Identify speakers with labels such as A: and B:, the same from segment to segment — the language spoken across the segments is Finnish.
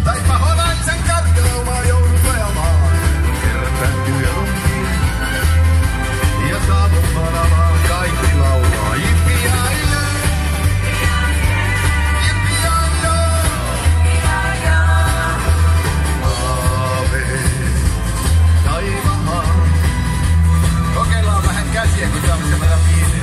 A: Tai paholaisen karjoumaa joudut ajamaan, kerran täytyy elonkin. Ja saavut varavaan kaikki laulaa. Jippi-jai-jai, jippi-jai-jai, aave taivaan. Kokeillaan vähän käsiä, kun saamme sen verran piirtein.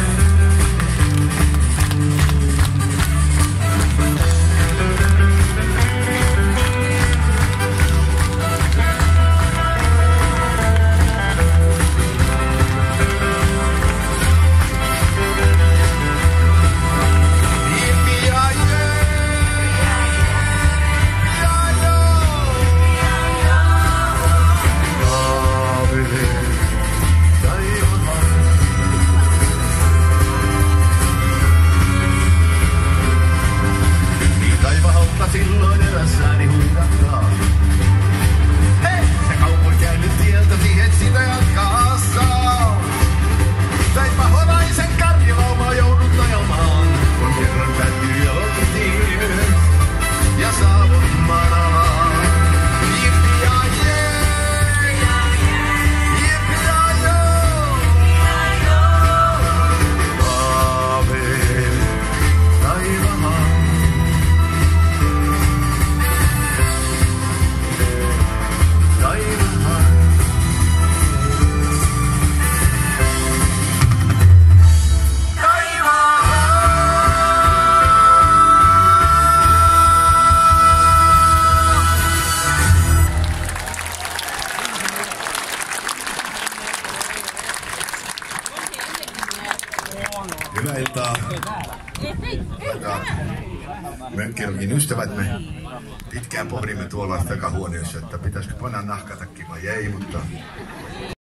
A: Silloin erässäni huudattaa. Hei! Se kaupun käynyt tieltäsi, et sitä jatkaa saa. Tai paholaisen karjalauma joudut ajamaan, kun kerran täytyy aloittiin. Ja saavut manalaan. Jippi-jai-jai, jippi-jai-jai, aave taivaan. Hyvää iltaa. Mönkkirokin ystävätme. Pitkään pohdimme tuolla takahuoneessa, että pitäisikö panna nahkatakki vai ei, mutta